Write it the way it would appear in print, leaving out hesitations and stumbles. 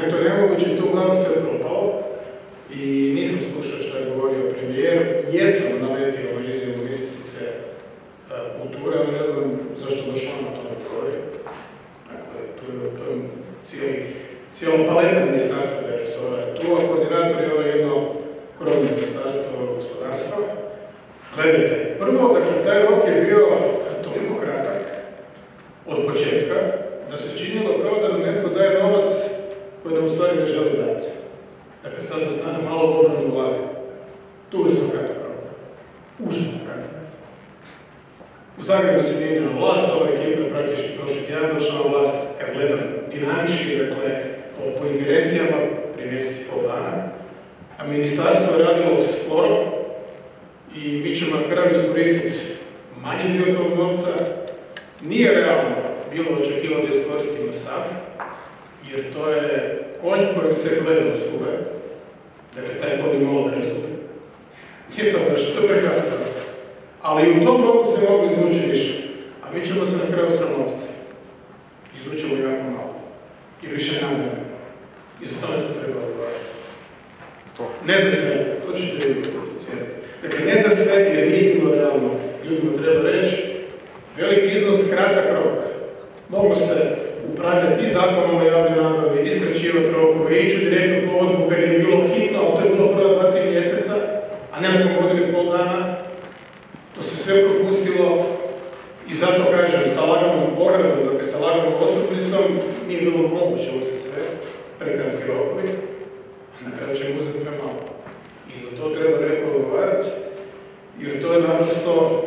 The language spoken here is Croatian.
je to nemoguće i to uglavnom sve propalo. I nisam slušao što je govorio premijer, jesam naletio na izjavu ministrice kulture, ali ne znam zašto baš ona to ne govori. Dakle, to je cijelo paleta ministarstva da je resora tu, a koordinator je ovo jedno krovno ministarstvo gospodarstva. Gledajte, prvo, dakle, taj rok je bio toliko kratak od početka da se činilo kao da nam netko daje novac koji nam u stvari ne želi dati. Dakle, sad da stane malo u obranu vlade. To je užasno kratak rok. Užasno kratak. U Zagrebu se mijenjala vlast, ova ekipa je praktički prošli tjedan došla na vlast, kad gledam dinamički, dakle, po ingerencijama, prije mjeseci i pol dana, a ministarstvo je radilo sporo i mi ćemo na kraju iskoristiti manji dio tog novca. Nije realno bilo očekivati da iskoristimo sad, jer to je konj kojeg se gleda u zube. Dakle, taj konj je malo kraj zube. Nije to baš, to je prekratno. Ali u tom roku se mogu izvući više. A mi ćemo se na kraju sramotiti. Izvučemo jako malo. I više namjerno. I za tome to treba odgovarati. Ne za sve, to ćete vidjeti. Dakle, ne za sve jer nije bilo realno. Ljudima treba reći, veliki iznos, kratak rok. Moglo se upravljati i zakonom o javnoj nabavi, iskraćivati rokove, ići u direktnu pogodbu kad je bilo hitno, ali to je bilo prva 2-3 mjeseca, a ne nakon godinu i pol dana. To se sve propustilo i zato kažem, sa laganom ogradom, dakle sa laganom odstupnicom, nije bilo moguće uzeti sve prekratki rokovi, a na kraju ćemo uzeti premalo. I za to treba neko odgovarati, jer to je naprosto